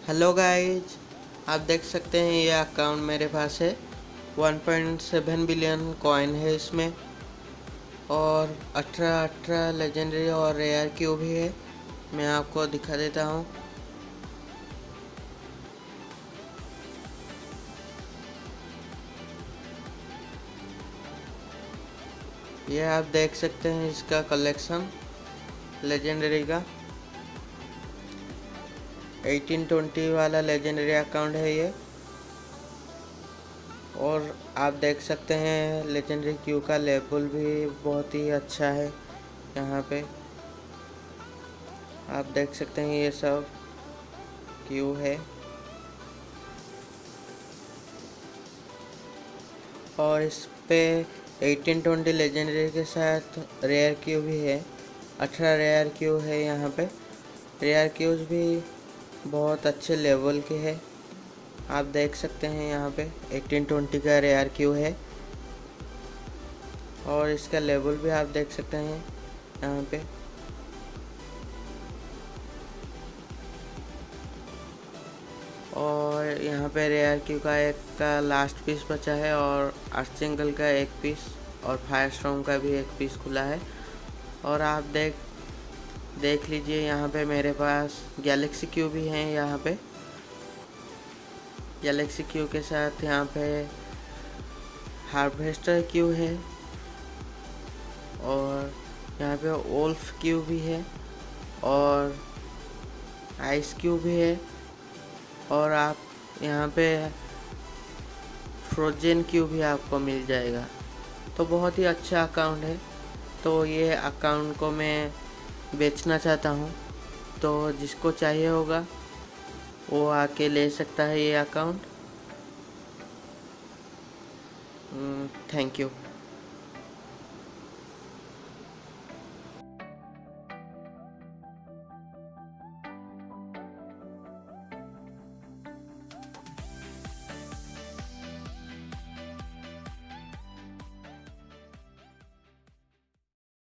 Hello guys, आप देख सकते हैं ये अकाउंट मेरे पास है। 1.7 बिलियन कॉइन है इसमें और 18 लेजेंडरी और रेयर क्यूब भी है। मैं आपको दिखा देता हूँ। ये आप देख सकते हैं इसका कलेक्शन लेजेंडरी का 1820 वाला लेजेंडरी अकाउंट है ये। और आप देख सकते हैं लेजेंडरी क्यू का लेवल भी बहुत ही अच्छा है। यहाँ पे आप देख सकते हैं ये सब क्यू है और इस पे 1820 लेजेंडरी के साथ रेयर क्यू भी है। 18 रेयर क्यू है। यहाँ पे रेयर क्यूज भी बहुत अच्छे लेवल के है। आप देख सकते हैं यहाँ पे 1820 का रेयर क्यू है और इसका लेवल भी आप देख सकते हैं यहाँ पे। और यहाँ पे रेयर क्यू का एक का लास्ट पीस बचा है और आर्चेंगल का एक पीस और फायर स्टॉर्म का भी एक पीस खुला है। और आप देख लीजिए यहाँ पे मेरे पास गैलेक्सी क्यू भी हैं। यहाँ पे गैलेक्सी क्यू के साथ यहाँ पे हार्वेस्टर क्यू है और यहाँ पे वोल्फ क्यू भी है और आइस क्यू भी है और आप यहाँ पे फ्रोजन क्यू भी आपको मिल जाएगा। तो बहुत ही अच्छा अकाउंट है। तो ये अकाउंट को मैं बेचना चाहता हूँ, तो जिसको चाहिए होगा वो आके ले सकता है ये अकाउंट। Thank you.